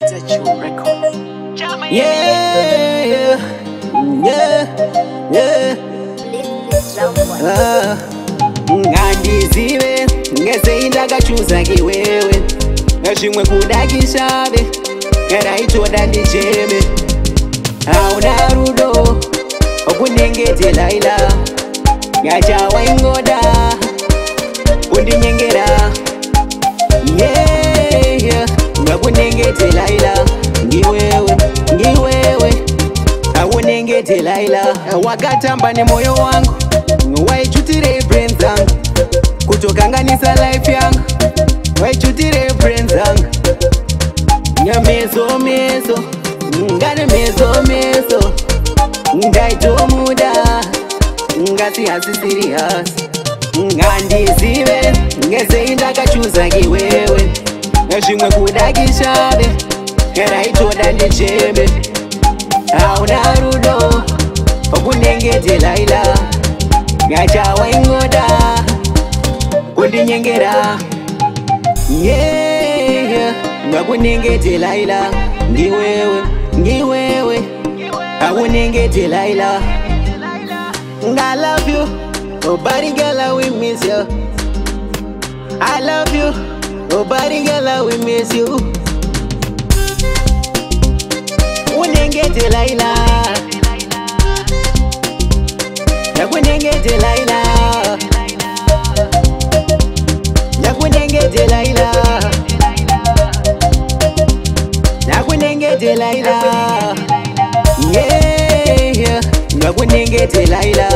Statue Records. Yeah. Ngandizive ngese ndakachuza kiwewe ngazvimwe kuda kishave ngaraitoda ndicheme hauna rudo okunyengetelaila ngachawaingoda kundinyengera ngakunyengetelaila ngiwewe akunyengetelaila wakatamba nemoyo wangu waichutire brain zangu kutokanganisa life yangu waichutire brain zangu nyameso ngane meso ndaitomuda ngasi hasi serious ngandizive ngese ndakachuza kiwewe zvimwe kuda kishave ngaraitoda ndicheme hauna rudo okunyengetelaila ngachawaingoda kundinyengera ngakunyengetelaila ngiwewe akunyengetelaila I love you, oh body girl, I will miss you. I love you, oh body girl, I will miss you. Kunyengetelaila nakunyengetelaila nakunyengetelaila nakunyengetelaila ngakunyengetelaila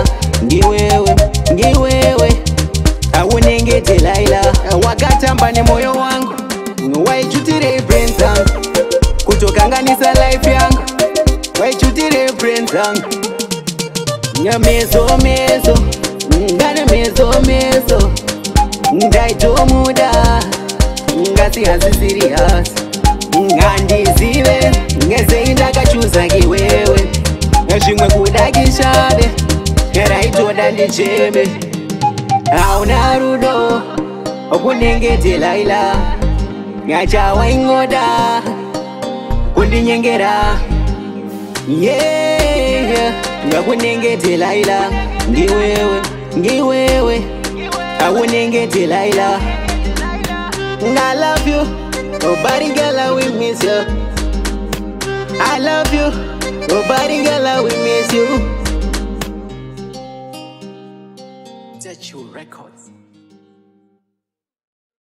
ngiwewe akunyengetelaila wakatamba nemoyo wangu waichutire brain zangu kutokanganisa life yangu waichutire brain zangu nyameso ngane meso ndaitomuda ngasi hasi serious ngandizive ngese ndakachuza kiwewe zvimwe kuda kishave ngaraitoda ndicheme hauna rudo okunyengetelaila ngachawaingoda kundinyengera ngakunyengetelaila ngiwewe akunyengetelaila I love you, oh body girl, I will miss you. I love you, oh body girl, I will miss you. Statue Records.